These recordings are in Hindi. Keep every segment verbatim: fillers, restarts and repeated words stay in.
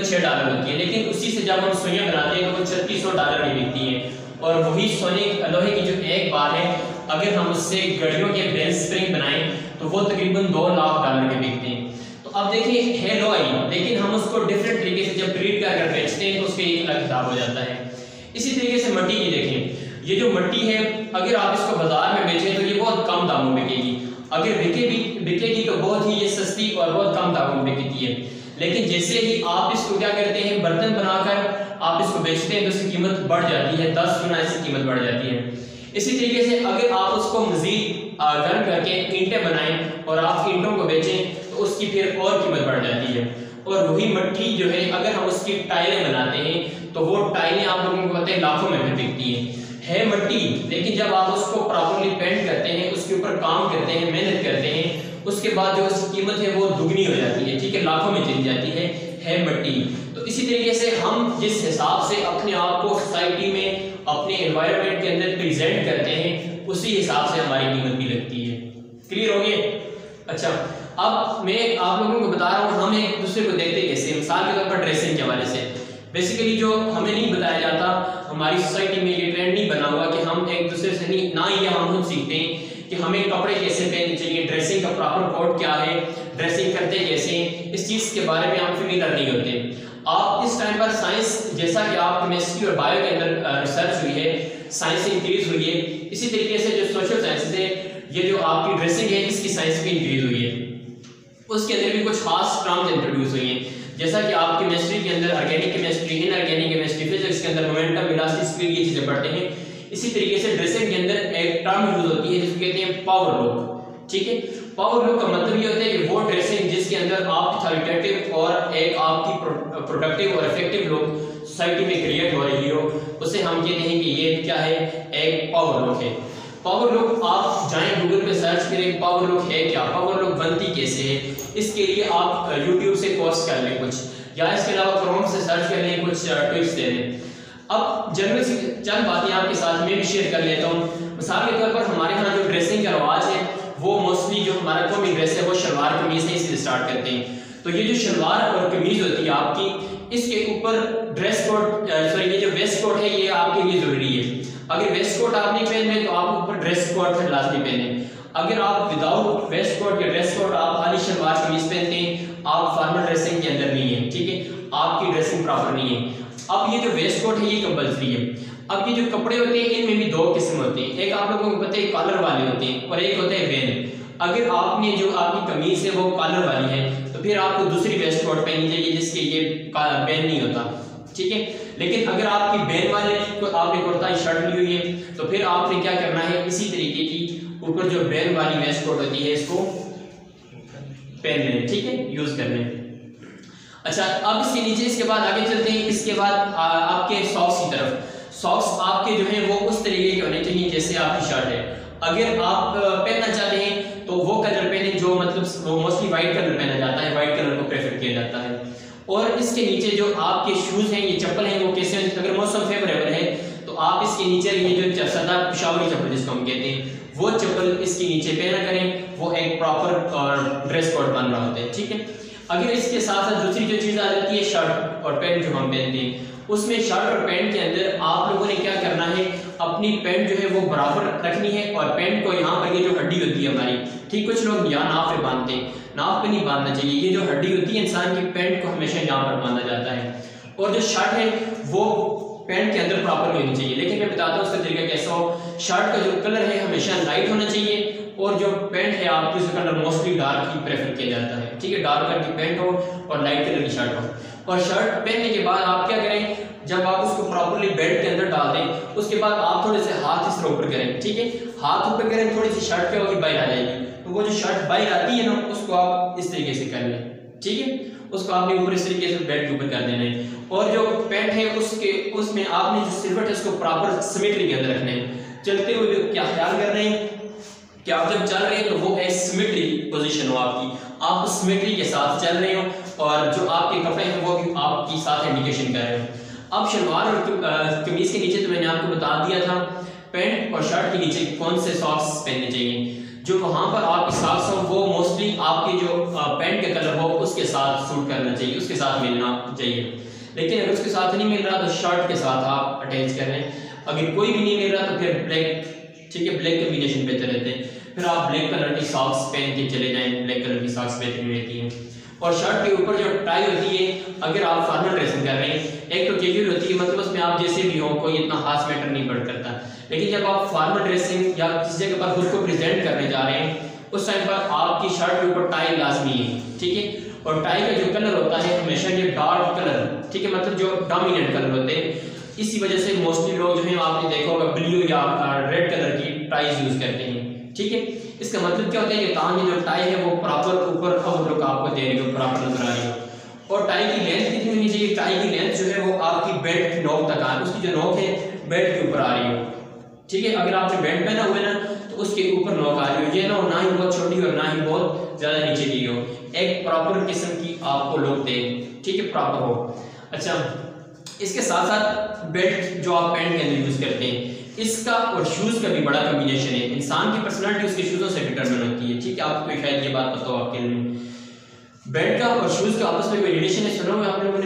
कीमत छः डॉलर होती है, लेकिन उसी से जब हम सुइयाँ बनाते हैं तो वो छत्तीस सौ डॉलर में बिकती हैं। और वही सोने लोहे की जो एक बार है, अगर हम उससे घड़ियों के बेल स्प्रिंग बनाएं तो वो तकरीबन दो लाख डॉलर के बिकते हैं। तो अब देखिए है लोहा ही, लेकिन हम उसको डिफरेंट तरीके से जब ट्रीट कर कर बेचते हैं तो उसके एक अलग हिसाब हो जाता है। इसी तरीके से मिट्टी की देखें, ये जो मिट्टी है अगर आप इसको बाजार में बेचें तो ये बहुत कम दामों में बिकेगी, अगर बिके भी बिकेगी तो बहुत ही ये सस्ती और बहुत कम दामों में बिकती है। लेकिन जैसे ही आप इसको क्या करते हैं, बर्तन बनाकर आप इसको बेचते हैं तो इसकी कीमत बढ़ जाती है, दस गुना इसकी कीमत बढ़ जाती है। इसी तरीके से अगर आप उसको मजीद गर्म करके ईंटें बनाएं और आप ईंटों को बेचें तो उसकी फिर और कीमत बढ़ जाती है। और वही मिट्टी जो है अगर हम उसकी टाइलें बनाते हैं तो वो टाइलें आप लोगों को पता है लाखों में भी बिकती हैं। है मिट्टी, लेकिन जब आप उसको प्रॉपरली पेंट करते हैं, उसके ऊपर काम करते हैं, मेहनत करते हैं, उसके बाद जो उसकी कीमत है वो दुगनी हो जाती है, ठीक है, लाखों में चली जाती है है मिट्टी। तो इसी तरीके से हम जिस हिसाब से अपने आप को सोसाइटी में अपने एनवायरनमेंट के अंदर प्रेजेंट करते हैं उसी हिसाब से हमारी कीमत भी लगती है। क्लियर हो गया? अच्छा, अब मैं आप लोगों को बता रहा हूँ हम एक दूसरे को देखते कैसे, मिसाल के तौर पर ड्रेसिंग के हवाले से। बेसिकली जो हमें नहीं बताया जाता, हमारी सोसाइटी में ये ट्रेंड नहीं बना हुआ कि हम एक दूसरे से नहीं ना ये हम खुद सीखते हैं कि हमें कपड़े कैसे पहनने चाहिए, ड्रेसिंग का प्रॉपर कोड क्या है, ड्रेसिंग करते कैसे, इस चीज़ के बारे में हम फेमिलियर नहीं होते। आप इस टाइम पर साइंस, जैसा कि आप केमिस्ट्री और बायो के अंदर रिसर्च हुई है, साइंस इंक्रीज हुई है, इसी तरीके से जो सोशल साइंसेज है, ये जो आपकी ड्रेसिंग है इसकी साइंस भी इंक्रीज हुई है, उसके अंदर भी कुछ खास टर्म्स इंट्रोड्यूस हुई हैं। जैसा कि आप केमिस्ट्री के अंदर organic chemistry, inorganic chemistry, physics के अंदर मोमेंटम, वेलोसिटी, स्पीड, ये चीजें पढ़ते हैं। इसी तरीके से ड्रेसिंग के अंदर एक टर्म यूज होती है जिसको कहते हैं पावर लुक, ठीक है। पावर लुक का मतलब ये होता है कि वो ड्रेसिंग जिसके अंदर आप अथॉरिटेटिव और एक आपकी प्रोडक्टिव और इफेक्टिव लुक सोसाइटी में क्रिएट हो रही हो, उसे हम कहते हैं कि ये क्या है, एक पावर लुक है। पावर लुक आप जाएं गूगल पे सर्च करें पावर लुक है क्या, पावर लुक बनती कैसे है, इसके लिए आप यूट्यूब से कोर्स कर लें कुछ, या इसके अलावा क्रोम से सर्च कर लें, कुछ टिप्स दे लें। अब जनरल सी चंद बातें आपके साथ में भी शेयर कर लेता हूँ। मिसाल के तौर पर हमारे यहाँ जो ड्रेसिंग का रवाज है वो मोस्टली जो हमारा कौमी ड्रेस है वो शलवार कमीज से इससे स्टार्ट करते हैं। तो ये जो शलवार और कमीज होती है आपकी, इसके ऊपर ड्रेस कोट, सॉरी ये जो वेस्ट कोट है ये आपके लिए जरूरी है। अगर वेस्ट कोट आप नहीं पहने तो आप ऊपर ड्रेस कोट फिर लाजमी पहने। अगर आप विदाउट वेस्ट कोट या ड्रेस कोट आप खाली शलवार कमीज पहनते हैं, आप फॉर्मल ड्रेसिंग के अंदर नहीं है, ठीक है, आपकी ड्रेसिंग प्रॉपर नहीं है। अब ये जो वेस्ट कोट है ये कंपल्सरी है। अब ये जो कपड़े होते हैं इनमें भी दो किस्म होते हैं, एक आप लोगों को पता है कॉलर वाले होते हैं और एक होते हैं वेन। अगर आपने जो आपकी कमीज है वो कॉलर वाली है तो फिर आपको दूसरी वेस्ट कोट पहननी चाहिए जिसके ये बैन नहीं होता, ठीक है। लेकिन अगर आपकी बैन वाले को आपने कुर्ता शर्ट ली हुई है तो फिर आपने क्या करना है, इसी तरीके की ऊपर जो बैन वाली वेस्ट कोट होती है इसको पहन लें, ठीक है, यूज कर लें। अच्छा, अब इसके नीचे इसके बाद आगे चलते हैं। इसके बाद आ, आपके सॉक्स की तरफ। सॉक्स आपके जो है वो उस तरीके के होने चाहिए जैसे आपकी शर्ट है। अगर आप पहनना चाहते हैं तो वो कलर पहने जो मतलब वो मोस्टली वाइट कलर पहना जाता है, वाइट कलर को प्रेफर किया जाता है। और इसके नीचे जो आपके शूज हैं, ये चप्पल हैं, वो कैसे, अगर मौसम फेवरेबल है तो आप इसके नीचे ये जो सदा पिशावरी चप्पल जिसको हम कहते हैं वो चप्पल इसके नीचे पहना करें, वो एक प्रॉपर और ड्रेस कोड बन रहा होता है, ठीक है। अगर इसके साथ साथ दूसरी जो चीज आ जाती है शर्ट और पैंट जो हम पहनते हैं, उसमें शर्ट और पैंट के अंदर आप लोगों ने क्या करना है, अपनी पैंट जो है वो बराबर रखनी है और पैंट को यहाँ पर ये जो हड्डी होती है हमारी, ठीक, कुछ लोग यहाँ नाफ पे बांधते हैं, नाफ पे नहीं बांधना चाहिए। ये जो हड्डी होती है इंसान की, पैंट को हमेशा यहाँ पर बांधा जाता है। और जो शर्ट है वो पैंट के अंदर प्रॉपर होनी चाहिए। लेकिन मैं बताता हूँ उसका तरीका कैसा हो। शर्ट का जो कलर है हमेशा लाइट होना चाहिए और जो पैंट है आपकी उसका कलर मोस्टली डार्क ही प्रेफर किया जाता है, ठीक है, डार्क कलर की पैंट हो और लाइट कलर की शर्ट हो। और शर्ट पहनने के बाद आप क्या करें, जब आप उसको प्रॉपर्ली बेल्ट के अंदर डाल दें उसके बाद आप थोड़े से हाथ इस तरह ऊपर करें, ठीक है, हाथ ऊपर करें, थोड़ी सी शर्ट क्या होगी बाहर आ जाएगी, तो वो जो शर्ट बाहर आती है ना उसको आप इस तरीके से कर लें, ठीक है, उसको आपने ऊपर इस तरीके से बेल्ट के ऊपर कर देना है। और जो पैंट है उसके उसमें आपने जो सिलवट है उसको प्रॉपर सिमेट्री के अंदर रखना है। चलते हुए क्या ख्याल करना है कि आप जब चल रहे हैं तो वो एक सिमेट्री पोजीशन हो आपकी, आप उस सिमेट्री के साथ चल रहे हो और जो आपके कपड़े हैं वो भी आपकी साथ इंडिकेशन कर रहे हो। अब शलवार और कमीज के नीचे तो मैंने आपको बता दिया था पैंट और शर्ट के नीचे कौन से सॉक्स पहनने चाहिए। जो वहाँ पर आपके साथ हो वो मोस्टली आपकी जो पैंट का कलर हो उसके साथ सूट करना चाहिए, उसके साथ मिलना चाहिए। लेकिन अगर उसके साथ नहीं मिल रहा तो शर्ट के साथ आप अटैच कर लें। अगर कोई भी नहीं मिल रहा तो फिर ब्लैक, ठीक है, ब्लैक कम्बिनेशन बेहतर रहते हैं। फिर आप ब्लैक कलर की सॉक्स पहन के चले जाएं, ब्लैक कलर की सॉक्स बेहतरीन रहती हैं। और शर्ट के ऊपर जो टाई होती है, अगर आप फॉर्मल ड्रेसिंग कर रहे हैं, एक तो कैजुअल होती है, मतलब उसमें आप जैसे भी हो कोई इतना खास मैटर नहीं पड़ करता। लेकिन जब आप फॉर्मल ड्रेसिंग या किसी जगह पर खुद को प्रेजेंट करने जा रहे हैं उस टाइम पर आपकी शर्ट के ऊपर टाई लाजमी है, ठीक है। और टाई का जो कलर होता है हमेशा ये डार्क कलर, ठीक है, मतलब जो डोमिनेंट कलर होते हैं। इसी वजह से मोस्टली लोग जो है आपने देखा होगा ब्लू या रेड कलर की टाइज यूज करते हैं, ठीक है। इसका मतलब क्या होता है कि ताकि जो टाई है वो प्रॉपर ऊपर अब लुक आपको दे रही हो, प्रॉपर नजर आ रही हो। और टाई की लेंथ कितनी होनी चाहिए? टाई की लेंथ जो है वो आपकी बेल्ट की नोक तक आ, उसकी जो नोक है बेल्ट के ऊपर आ रही हो, ठीक है। अगर आपने बेल्ट पहना हुआ है ना तो उसके ऊपर नोक आ रही हो, ये ना हो ना ही बहुत छोटी और ना ही बहुत ज्यादा नीचे की हो, एक प्रॉपर किस्म की आपको लुक दे, ठीक है, प्रॉपर हो। अच्छा, इसके साथ साथ बेल्ट जो आप पैंट के अंदर यूज करते हैं इसका और शूज का भी बड़ा कॉम्बिनेशन है। इंसान की पर्सनालिटी उसके शूजों से डिटरमिन होती है, ठीक है। आपको शायद ये बात पता हो आपके लिए। बेल्ट का और शूज का आपस में कोई रिलेशन है, सुना हुआ आप लोगों ने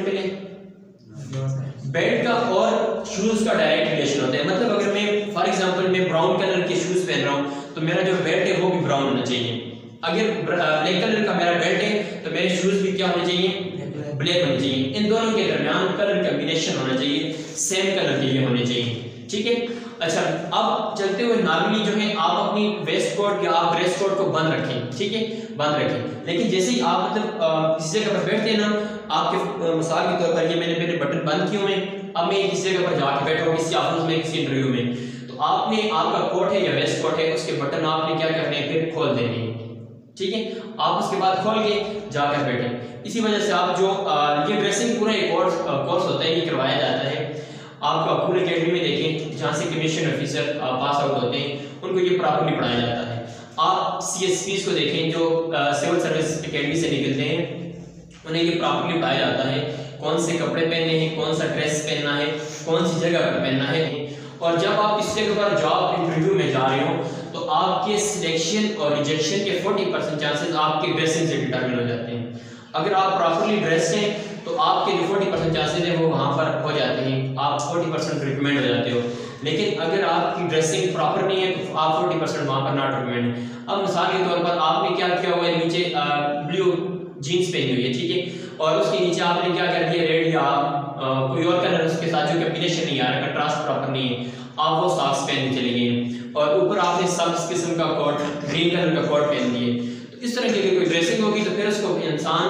पहले? बेल्ट का और शूज का डायरेक्ट रिलेशन होता है। मतलब अगर मैं फॉर एग्जांपल मैं ब्राउन कलर के शूज पहन रहा हूँ तो मेरा जो बेल्ट है वो भी ब्राउन होना चाहिए। अगर ब्लैक कलर का मेरा बेल्ट है तो मेरे शूज भी क्या होने चाहिए? ब्लैक होने चाहिए। इन दोनों के दरमियान कलर कॉम्बिनेशन होना चाहिए, सेम कलर के होने चाहिए, ठीक है। अच्छा, अब चलते हुए नॉर्मली जो है आप अपनी वेस्ट कोट या आप ड्रेस कोट को बंद रखें, ठीक है, बंद रखें। लेकिन जैसे ही आप मतलब किसी जगह पर बैठते हैं ना, आपके मिसाल के तौर पर ये मैंने मेरे बटन बंद किए हुए हैं, अब मैं किसी जगह पर जाके बैठा हूँ किसी ऑफिस में, किसी इंटरव्यू में, तो आपने आपका कोट है या वेस्ट कोट है उसके बटन आपने क्या करने हैं? फिर खोल देने हैं, ठीक है। आप उसके बाद खोल के जाकर बैठे। इसी वजह से आप जो आ, ये ड्रेसिंग पूरा एक कोर्स कोर्स होता है, ये करवाया जाता है। आप अपूल एकेडमी में देखें जहाँ से कमीशन ऑफिसर पास आउट होते हैं उनको ये प्रॉपर्ली पढ़ाया जाता है। आप सी एस पीज को देखें जो सिविल सर्विस एकेडमी से निकलते हैं, उन्हें ये प्रॉपर्ली पढ़ाया जाता है कौन से कपड़े पहनने हैं, कौन सा ड्रेस पहनना है, कौन सी जगह पर पहनना है। और जब आप इस जगह पर जॉब इंटरव्यू में जा रहे हो तो आपके सिलेक्शन और रिजेक्शन के चालीस परसेंट चांसेस आपके ड्रेसिंग से डिटरमिन हो जाते हैं। अगर आप प्रॉपर्ली ड्रेस हैं तो आपके जो चालीस परसेंट चांसेस हैं वो वहाँ पर हो जाते हैं, आप चालीस परसेंट रिकमेंड हो जाते हो। लेकिन अगर आपकी ड्रेसिंग प्रॉपर नहीं है तो आप चालीस परसेंट वहाँ पर नॉट रिकमेंड। अब मिसाल के तौर पर आपने क्या किया हुआ है, नीचे ब्लू जीन्स पहनी हुई है, ठीक है, और उसके नीचे आपने क्या कर दिया, रेड या आ, कोई और कलर उसके साथ जो कॉम्बिनेशन नहीं आ रहा, कंट्रास्ट प्रॉपर नहीं है, आप वो सॉक्स पहन के चले गए और ऊपर आपने सब्ज किस्म का कोट, ग्रीन कलर का कोट पहन दिए। तो इस तरह की अगर कोई ड्रेसिंग होगी तो फिर उसको इंसान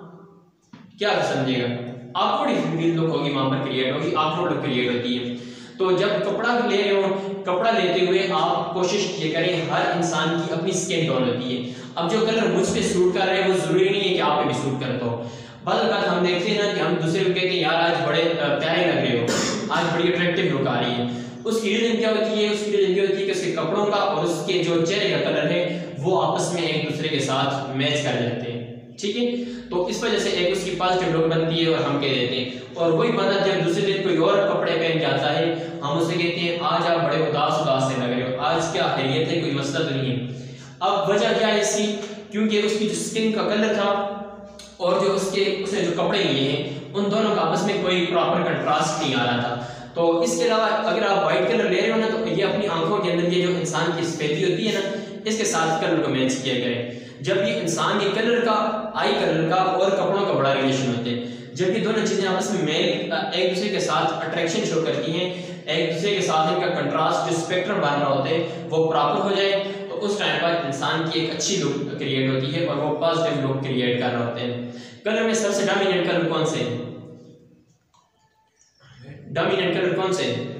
क्या समझेगा? ऑकवर्ड फील लुक होगी वहां पर क्रिएट होगी, ऑकवर्ड लुक क्रिएट होती है। तो जब कपड़ा ले रहे हो, कपड़ा लेते हुए आप कोशिश ये करें, हर इंसान की अपनी स्किन टोन होती है। अब जो कलर मुझ पे सूट कर रहे हैं वो जरूरी नहीं है कि आप पे भी सूट करता हो। बाद बात हम देखते हैं ना कि हम दूसरे को कहते हैं यार आज बड़े प्यारे लग रहे हो, आज बड़ी अट्रैक्टिव लुक आ रही है। उसकी रीजन क्या होती है? उसकी रीजन ये होती है कि उसके कपड़ों का और उसके जो चेहरे का कलर है वो आपस में एक दूसरे के साथ मैच कर जाते हैं, ठीक है। तो इस वजह से एक उसकी पॉजिटिव लुक बनती है और हम कह देते हैं। और वही बंदा जब दूसरे दिन कोई और कपड़े पहन के आता है हम उसे कहते हैं आज आप बड़े उदास उदास से लग रहे हो, आज क्या खैरियत है, कोई मसला तो नहीं है। अब वजह क्या है इसकी? क्योंकि उसकी जो स्किन का कलर था और जो उसके उसने जो कपड़े लिए हैं उन दोनों का आपस में कोई प्रॉपर कंट्रास्ट नहीं आ रहा था। तो इसके अलावा अगर आप व्हाइट कलर ले रहे हो ना तो ये अपनी आंखों के अंदर ये जो इंसान की सफेदी होती है ना इसके साथ कलर को मैच किया करें। जब ये इंसान के कलर का, आई कलर का और कपड़ों का बड़ा रिलेशन होते हैं, जब ये दोनों चीजें आपस में मेल एक दूसरे के साथ अट्रैक्शन शो करती हैं, एक दूसरे के साथ इनका कंट्रास्ट जो स्पेक्ट्रम बन रहा होते हैं वो प्रॉपर हो जाए तो उस टाइम पर इंसान की एक अच्छी लुक क्रिएट होती है और वो पॉजिटिव लुक क्रिएट कर रहे होते हैं। कलर में सबसे डोमिनेंट कलर कौन से है? डोमिनेंट कलर कौन से है?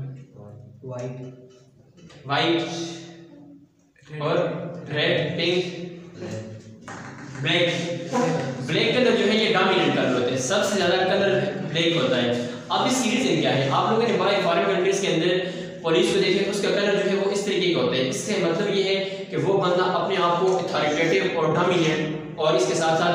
वाइट वाइट और red, pink, black. Black colour जो है ये डोमिनेंट कलर होते हैं, सबसे ज्यादा कलर ब्लैक होता है। अब इसकी रीजन क्या है? आप लोगों ने बाहर फॉरेन कंट्रीज के अंदर पुलिस को देखे उसका कलर जो है वो इस तरीके का होता है। इससे मतलब ये है कि वो बंदा अपने आप को अथॉरिटेटिव और डोमिनेंट और इसके साथ साथ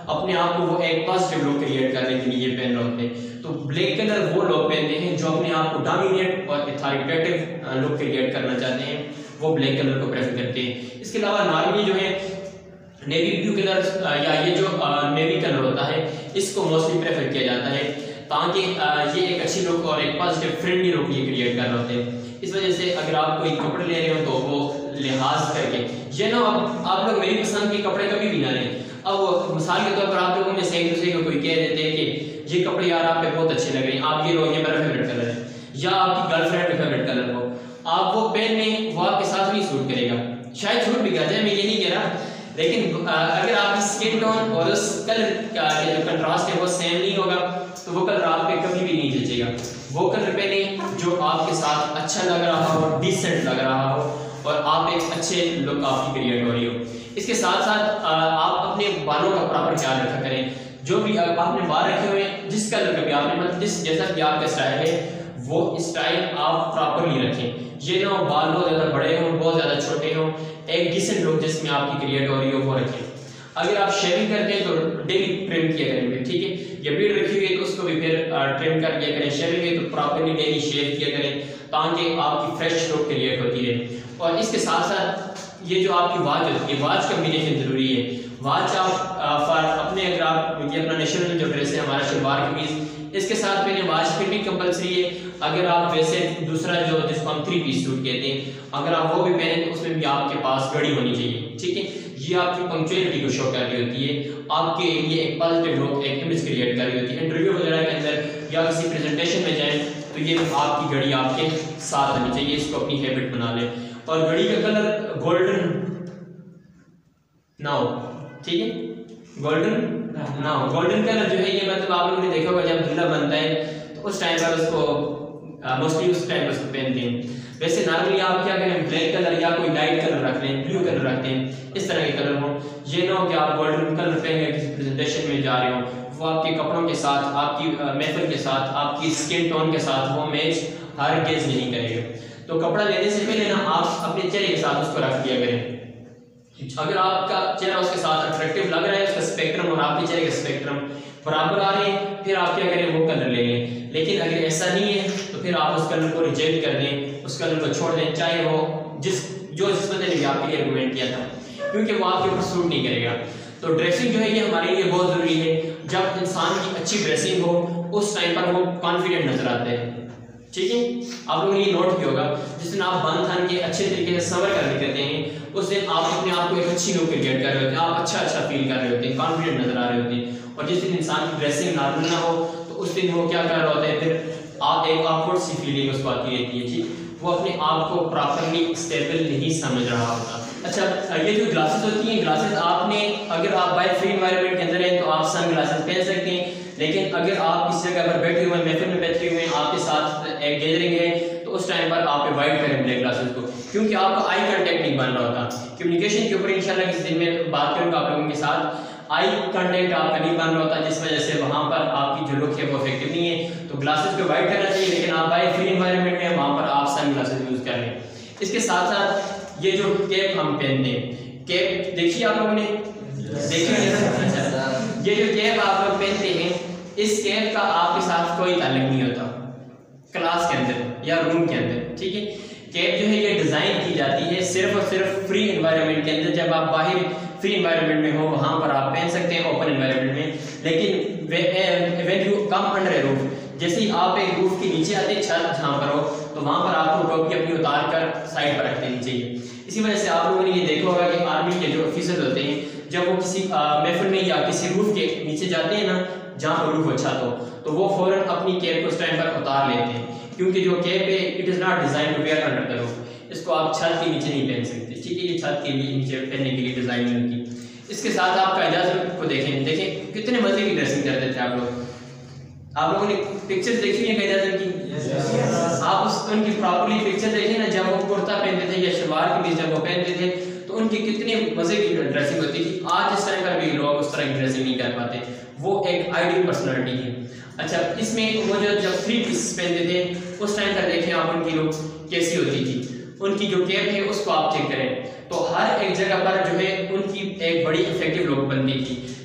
अपने आप को वो एक पॉजिटिव लुक क्रिएट करने के लिए पहन रहे होते हैं। तो ब्लैक कलर वो लोग पहनते हैं जो अपने आप को डोमिनेट और अथॉरिटेटिव लुक क्रिएट करना चाहते हैं, वो ब्लैक कलर को प्रेफर करते हैं। इसके अलावा नॉर्मली जो है नेवी ब्लू कलर या ये जो नेवी कलर होता है इसको मोस्टली प्रेफर किया जाता है ताकि ये एक अच्छी लुक और एक पॉजिटिव फ्रेंडली लुक ये क्रिएट कर रहे होते हैं। इस वजह से अगर आप कोई कपड़े ले रहे हो तो वो लिहाज करके ये ना आप, आप लोग मेरी पसंद के कपड़े कभी भी ना लें। अब मिसाल के तौर पर आप लोगों में से एक दूसरे को कोई कह देते हैं कि ये कपड़े यार आप पे बहुत अच्छे लग रहे हैं, आप ये लो, ये मेरा फेवरेट कलर है, या आपकी गर्लफ्रेंड का फेवरेट कलर हो, आप वो पहन लें, वो आपके साथ नहीं सूट करेगा। शायद छूट भी कर जाए, मैं ये नहीं कह रहा, लेकिन अगर आपकी स्किन टोन और उस कलर का जो कंट्रास्ट है वो सेम नहीं होगा तो वो कलर आप पे कभी भी नहीं जचेगा। वो कलर पहने जो आपके साथ अच्छा लग रहा हो, डिसेंट लग रहा हो और आप एक अच्छे लुक आपकी क्रिएट हो रही हो। इसके साथ साथ आप अपने बालों का प्रॉपर ख्याल रखा करें। जो भी आपने बाल रखे हुए हैं, जिस कलर का भी आपने मतलब जिस जैसा कि आपका स्टाइल है वो स्टाइल आप प्रॉपरली रखें। ये ना बाल बहुत ज़्यादा बड़े हों, बहुत ज़्यादा छोटे हों, एक डिसेंट लुक जिसमें आपकी क्रिएट हो रही हो वो रखें। अगर आप शेविंग करते हैं तो डेली ट्रिम किया करें, ठीक है। या बीड रखी हुई है तो उसको भी फिर ट्रिम कर दिया करें। शेविंग है तो प्रॉपरली डेली शेव किया करें ताकि आपकी फ्रेश लुक क्रिएट होती रहे। और इसके साथ साथ ये जो आपकी वॉच होती है, वॉच कम्बिनेशन जरूरी है। वॉच आप फॉर अपने अगर आप ये अपना नेशनल जो ड्रेस है हमारा शलवार कमीज इसके साथ पहले वॉच फिर भी कंपलसरी है। अगर आप वैसे दूसरा जो जिसको हम थ्री पीस सूट कहते हैं अगर आप वो भी पहने तो उसमें भी आपके पास घड़ी होनी चाहिए, ठीक है। ये आपकी पंक्चुअलिटी को शो कर रही होती है, आपके लिए एक पॉजिटिव लुक, एक इमेज क्रिएट कर रही होती है। इंटरव्यू वगैरह के अंदर या किसी प्रेजेंटेशन में जाएं तो ये आपकी घड़ी आपके साथ होनी चाहिए, इसको अपनी हैबिट बना लें। और घड़ी का कलर गोल्डन ना हो, ठीक है, गोल्डन ना हो। गोल्डन कलर जो है ये मतलब आप लोगों ने देखा होगा जब दूल्हा बनता है तो उस टाइम पर उसको मोस्टली उस टाइम पर उसको पहनते हैं। वैसे नॉर्मली आप क्या करें, ब्लैक कलर या कोई लाइट कलर रख लें, ब्लू कलर रखते हैं, इस तरह के कलर हो। ये ना हो कि आप गोल्डन कलर पहन के किसी प्रेजेंटेशन में जा रहे हो, वो आपके कपड़ों के साथ, आपकी महफिल के साथ, आपकी स्किन टोन के साथ वो मैच हर गेज नहीं करेगा। तो कपड़ा लेने से पहले ना आप अपने चेहरे के साथ उसको रख दिया करें। अगर आपका चेहरा उसके साथ अट्रैक्टिव लग रहा है, उसका स्पेक्ट्रम और आपके चेहरे का स्पेक्ट्रम बराबर आ रहे हैं, फिर आप क्या करें, वो कलर ले लें। लेकिन अगर ऐसा नहीं है तो फिर आप उस कलर को रिजेक्ट कर दें, उस कलर को छोड़ दें, चाहे वो जिस जो जिस बंदे ने भी आपके लिए रिकमेंड किया था, क्योंकि वो आपके ऊपर सूट नहीं करेगा। तो ड्रेसिंग जो है ये हमारे लिए बहुत ज़रूरी है। जब इंसान की अच्छी ड्रेसिंग हो उस टाइम पर वो कॉन्फिडेंट नजर आते हैं, ठीक है। आप लोगों ने ये नोट किया होगा जिस दिन आप बंद थान के अच्छे तरीके से सवर कर लेते हैं उस दिन आप अपने आप को एक अच्छी लुक क्रिएट कर रहे होते हैं, आप अच्छा अच्छा फील कर रहे होते हैं, कॉन्फिडेंट नजर आ रहे होते हैं। और जिस दिन इंसान की ड्रेसिंग नॉर्मल ना हो तो उस दिन वो क्या कर रहे होते हैं, फिर आप एक ऑकवर्ड सी फीलिंग उसको आती रहती है, ठीक। वो अपने आप को प्रॉपरली स्टेबल नहीं समझ रहा होता। अच्छा, ये जो ग्लासेस होती हैं, ग्लासेस आपने अगर आप बाय फ्री एनवायरनमेंट के अंदर हैं तो आप सन ग्लासेस पहन सकते हैं। लेकिन अगर आप किसी जगह पर बैठे हुए हैं, महफिल में बैठे हुए हैं, आपके साथ एक गैदरिंग है तो उस टाइम पर आप अवॉइड करें ब्लैक ग्लासेस को, क्योंकि आपका आई कांटेक्ट नहीं बन रहा होता। कम्युनिकेशन के ऊपर इंशाल्लाह किसी दिन में बात करूंगा आप लोगों के साथ। आई कांटेक्ट आपका नहीं बन रहा होता जिस वजह से वहां पर आपकी जो लुक है वो इफेक्टिव नहीं है। तो ग्लासेस को अवॉइड करना चाहिए, लेकिन आप बाय फ्री एनवायरनमेंट में वहां पर आप सन ग्लासेस यूज कर लें। इसके साथ साथ ये जो कैप हम पहनते हैं, कैप देखिए आप लोगों ने देखिए, ये जो कैप आप लोग पहनते हैं इस कैप का आपके साथ कोई ताल्लुक नहीं होता क्लास के अंदर या रूम के अंदर, ठीक है। कैप जो है ये डिजाइन की जाती है सिर्फ और सिर्फ फ्री एनवायरनमेंट के अंदर। जब आप बाहर फ्री एनवायरनमेंट में हो वहां पर आप पहन सकते हैं ओपन एनवायरनमेंट में। लेकिन when you come under a roof, जैसे ही आप एक रूफ के नीचे आते हैं, छत जहां पर हो, तो वहां पर आपको टोपी अपनी उतार कर साइड पर रख देनी चाहिए। इसी वजह से आप लोगों ने ये देखा होगा कि आर्मी के जो ऑफिसर होते हैं जब वो किसी महफिल में या किसी रूफ के नीचे जाते हैं ना जहां पर रूफ अच्छा हो, तो वो फौरन अपनी कैप को उस टाइम पर उतार लेते हैं, क्योंकि जो कैप है it is not design to wear under the roof. इसको आप छत के नीचे नहीं पहन सकते, ठीक है। ये छत के लिए नीचे पहनने के लिए डिजाइन नहीं होती। इसके साथ आपका इजाजत को देखें, देखें कितने मजे की ड्रेसिंग करते थे आप लोग। आप लोगों ने पिक्चर्स देखी है इजाजत की? yes, yes. आप उस उनकी प्रॉपर्ली पिक्चर देखें ना, जब वो कुर्ता पहनते थे या शलवार कमीज जब वो पहनते थे तो उनकी कितनी मजे की ड्रेसिंग होती थी। आज इस टाइम पर भी लोग उस तरह की ड्रेसिंग नहीं कर पाते, वो एक आइडियल पर्सनालिटी है। अच्छा, इसमें वो जो जब थ्री पीस पहनते थे उस टाइम पर देखें आप उनकी लुक कैसी होती थी। उनकी जो कैप है उसको आप चेक करें तो हर एक जगह पर जो है उनकी एक बड़ी इफेक्टिव लुक बनती थी।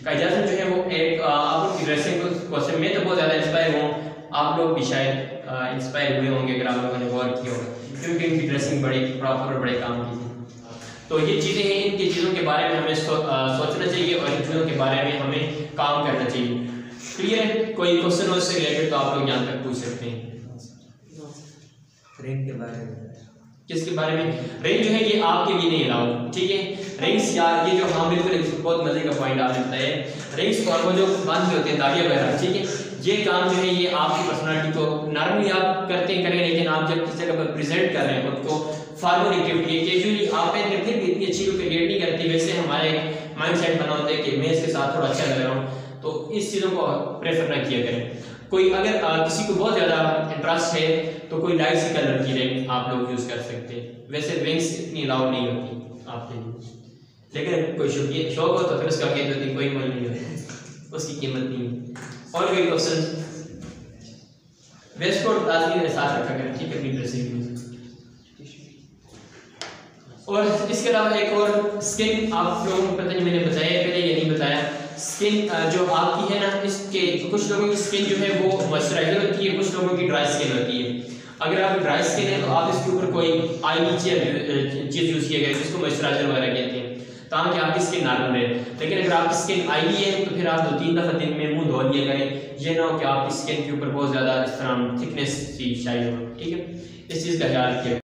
कायजासन जो है वो एक आप लोग की ड्रेसिंग को से मैं तो बहुत ज़्यादा इंस्पायर हूँ, आप लोग भी शायद इंस्पायर हुए होंगे अगर आप लोगों ने गौर किया होगा, क्योंकि इनकी ड्रेसिंग बड़ी प्रॉपर और बड़े काम की थी। तो ये चीज़ें हैं, इनकी चीज़ों के बारे में हमें सो, आ, सोचना चाहिए और इन चीज़ों के बारे में हमें काम करना चाहिए। क्लियर है? कोई क्वेश्चन हो उससे रिलेटेड तो आप लोग यहाँ तक पूछ सकते हैं। रिंग के बारे में, किसके बारे में? रिंग जो है ये आपके लिए नहीं अलाउड, ठीक है? रिंग्स यार ये जो, हाँ बिल्कुल एक बहुत मजे का पॉइंट आपने बताया, रिंग्स और वो जो बांध होते हैं दागिया वगैरह, ठीक है, ये काम जो है ये आपकी पर्सनालिटी को नॉर्मली आप करते हैं करें, लेकिन आप जब किसी जगह पर प्रेजेंट कर रहे हैं खुद को फॉर्मल एक्टिविटी है, कैजुअली आप पहनते फिर भी इतनी अच्छी क्रिएट नहीं करती, वैसे हमारा एक माइंड सेट बना होता है कि मैं इसके साथ थोड़ा अच्छा लग रहा हूँ, तो इस चीज़ों को प्रेफर ना किया करें। कोई अगर आ, किसी को बहुत ज़्यादा इंटरेस्ट है तो कोई लाइट सी कलर की रिंग आप लोग यूज़ कर सकते हैं, वैसे रिंग्स इतनी अलाउड नहीं होती आपके लिए, लेकिन कोई शौक शौक हो तो फिर उसका कहते होती कोई मोल नहीं होता, उसकी कीमत नहीं है। और कोई क्वेश्चन? वेस्ट कोट आदमी ने साथ रखा करें, ठीक है, अपनी ड्रेसिंग में। और इसके अलावा एक और स्किन, आप लोगों को पता नहीं मैंने बताया पहले या नहीं बताया, स्किन जो आपकी है ना, इसके कुछ लोगों की स्किन जो है वो मॉइस्चराइजर होती है, कुछ लोगों की ड्राई स्किन होती है। अगर आप ड्राई स्किन है तो आप इसके ऊपर कोई ऑयली चीज़ यूज़ किया गया जिसको मॉइस्चराइजर वगैरह कहते हैं, ताकि आपकी स्किन नॉर्मल रहे। लेकिन अगर आपकी स्किन ऑयली है तो फिर आप दो तीन दफ़ा दिन में मुंह धो लिया करें, ये ना हो कि आपकी स्किन के ऊपर बहुत ज़्यादा इस तरह थिकनेस सी शायद हो, ठीक है, इस चीज़ का ख्याल रखिए।